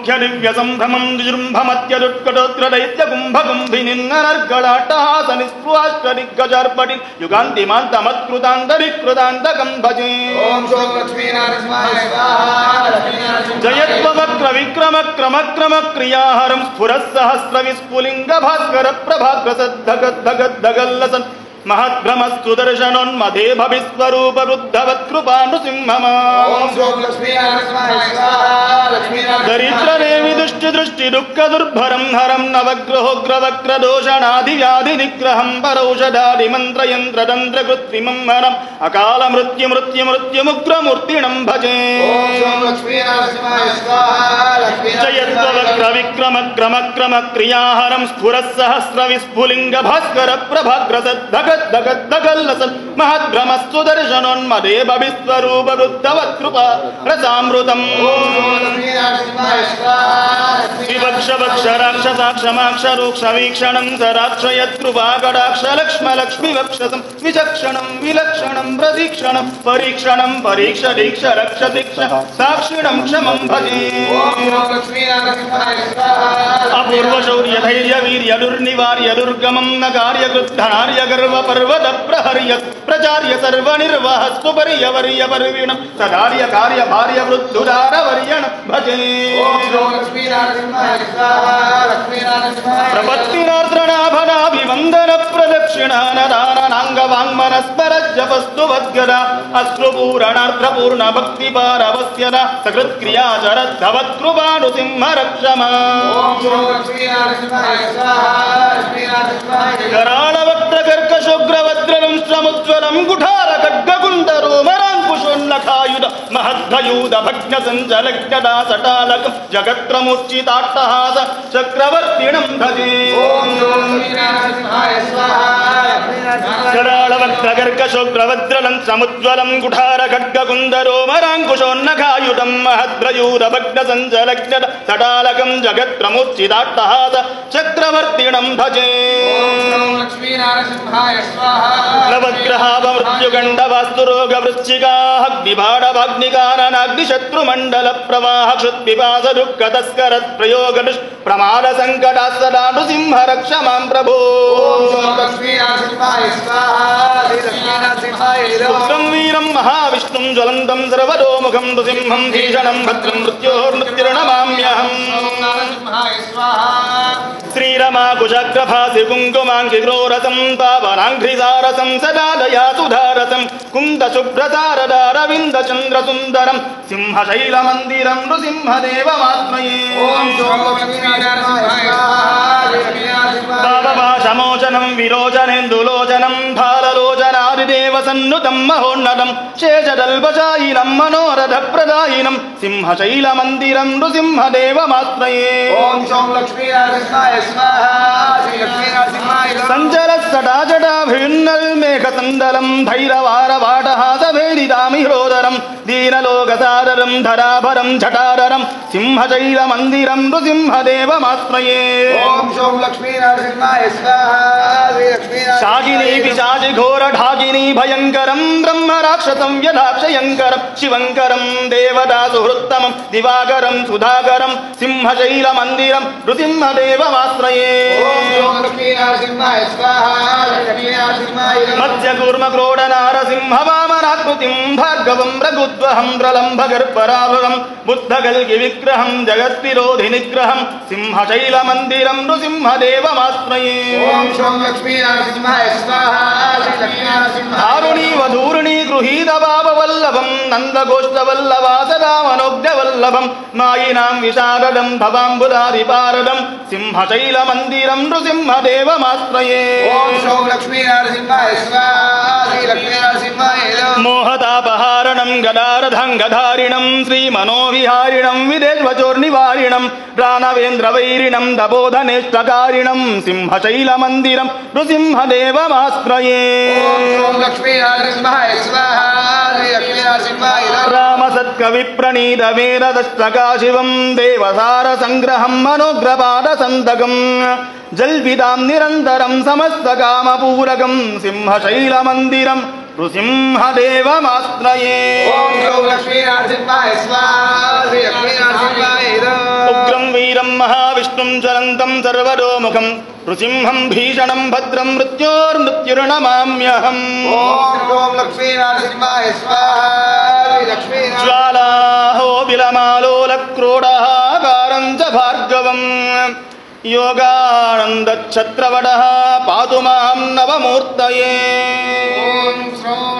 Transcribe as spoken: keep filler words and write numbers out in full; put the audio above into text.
मुख्य दिव्य संभ्रमं विजृंभमत्यरुत्कटोत्र दैत्य कुंभ कुंभिनिन्नर्गलाटहास निस्पृहाष्टदिग्गजार्पटि युगान्तिमान्तमत्कृतान्तरिकृतान्तकं भजे। ओम शोक लक्ष्मी नरसिंहाय स्वाहा। जयत्ववक्र विक्रम क्रम क्रम क्रियाहरं स्फुरस्सहस्र विस्फुलिंग भास्कर प्रभाग्रसद्धगद्धगद्धगल्लसन् महद्भ्रमस्तु दर्शनोन्मदे भविस्वरूप वृद्धवत् कृपानुसिंहमा। ओम शोक लक्ष्मी नरसिंहाय स्वाहा। लक्ष्मी दरिद्र देवी दृष्टि दृष्टि दुःख दुर्भरं हरं नवग्रहोग्रवक्र दोषणादि व्याधि निग्रहं परौषधादि मंत्र यंत्र तंत्र कृत्रिमं हरम् अकाल मृत्यु मृत्यु मृत्यु मुग्र मूर्तिणं भजे। ओम शोक लक्ष्मी नरसिंहाय स्वाहा। लक्ष्मी जयत्ववक्र विक्रम क्रम क्रम क्रियाहरं स्फुरस्सहस्र विस्फुलिंग भास्कर प्रभाग्रसद्धग दगल्लसन् महद्भ्रमस्तु दर्शनोन्मदे भविस्वरूप वृद्धवत् कृपा रसामृतम्। विवक्ष वक्ष राक्षसाक्षमाक्ष रूक्ष वीक्षणं सराक्षयत्कृपा कटाक्ष लक्ष्म लक्ष्मी वक्षसं विचक्षणं विलक्षणं प्रतीक्षणं परीक्षणं परीक्ष दीक्ष रक्ष दीक्ष साक्षिणं क्षमं भजे। अपूर्व शौर्य धैर्य वीर्य दुर्निवार्य दुर्गमं न कार्य कृद्धनार्य गर्व पर्वत प्रहर्य प्रचार्य सर्वनिर्वाहस्तु पर्यवर्य पर्वीणं सदार्य कार्य भार्य वृद्धुदार वर्यण भजे। प्रपत्तिनार्द्रनाभनाभिवन्दन प्रदक्षिणानदानाङ्गवाङ्मनस्मरज्जपस्तु वद्गदा अश्रुपूरणार्द्रपूर्ण भक्तिपारवस्यदा सकृत्क्रिया शरद्धवत्कृपानुसिंह रक्षमा। कराळवक्त्रकर्कशोग्रवज्रनं श्रमुज्ज्वलं कुठार खड्गकुण्डरोमराङ्कुशोन्नखायुध महद्भयूध भग्नसञ्जलज्ञदा सटालकं जगत्रमुच्चिताट्टहास चक्रवर्तिणं भजे। कराळवक्त्रकर्कशोग्रवज्रलं श्रमुज्ज्वलं कुठार खड्गकुण्डरोमराङ्कुशोन्नखायुधं महद्भयूध भग्नसञ्जलज्ञदा सटालकं जगत्रमुच्चिताट्टहास चक्रवर्तिणं भजे। नवग्रहावमृत्युगण्डवास्तुरोगवृश्चिकाग्निबाणवाग्निकाननाग्निशत्रुमण्डल प्रवाह क्षुत्पिपास दुःखतस्करत् प्रयोग प्रमाद संकटा सदा नृसिंह रक्ष मां प्रभो। पुत्रं वीरं महाविष्णुं ज्वलन्तं सर्वतोमुखं नृसिंहं भीषणं भद्रं मृत्योर्मृत्युर्नमाम्यहम्। श्रीरमा कुशग्रभासि कुङ्कुमाङ्गिग्रोरसं पावनाङ्घ्रिसारसं सदा दयातु धारसं कुन्दशुभ्रसारदारविन्दचन्द्रसुन्दरं सिंहशैलमन्दिरं नृसिंहदेवमात्मये। भावभाषमोचनं विरोचनेन्दुलोचनं भाललोचनादिदेवसन्नुतं महोन्नतं शेषदल्पशायिनं मनोरथप्रदायिनं सिंहशैलमन्दिरं नृसिंहदेवमात्मये। सञ्चरत्सटाजटाभिन्नल्मेघसन्दलं भैरवारवाटहासभेदिदामिह्रोदरं दीनलोकसादरं धराभरं झटाररं सिंहशैलमन्दिरं नृसिंहदेवमाश्रये। शाकिनी पिशाचि घोरढाकिनी भयङ्करं ब्रह्मराक्षसं व्यधाक्षयङ्करं शिवङ्करं देवदासुहृत्तमं दिवाकरं सुधाकरं सिंहशैलमन्दिरं नृसिंहदेवमाश्रये। मत्स्यकूर्मक्रोडनारसिंहवामनाकृतिं भार्गवं रघुद्वहं प्रलम्भगर्भराभवं बुद्धकल्किविग्रहं जगत्विरोधिनिग्रहं सिंहशैलमन्दिरं नृसिंहदेवमाश्रये। धारुणी वधूर्णी गृहीतपापवल्लभं नन्दगोष्ठवल्लभा सदा मनोज्ञवल्लभं मायिनां विशारदं भवाम्बुदारिपारदं सिंहशैलमन्दिरं नृसिंहदेवमाश्रये। मोहतापहारणं गदारधङ्गधारिणं श्रीमनोविहारिणं विदेश्वचोर्निवारिणं राणवेन्द्रवैरिणं दबोधनेष्टकारिणं सिंहशैलमन्दिरं नृसिंहदेवमाश्रये। रामसत्कविप्रणीतवेददष्टकाशिवं देवसारसङ्ग्रहं मनोग्रपादसन्तकं जल्पितां निरन्तरं समस्तकामपूरकं सिंहशैलमन्दिरं नृसिंहदेवमाश्रये। उग्रं विष्णुं ज्वलन्तं सर्वतोमुखं नृसिंहं भीषणं भद्रं मृत्योर्मृत्युर्नमाम्यहम्। ओम लक्ष्मी नरसिंहाय स्वाहा। लक्ष्मी ज्वालाहो बिलमालोलक्रोडहाकारं च भार्गवं योगानन्दच्छत्रवटः पातु मां नवमूर्तये। ओम श्रौ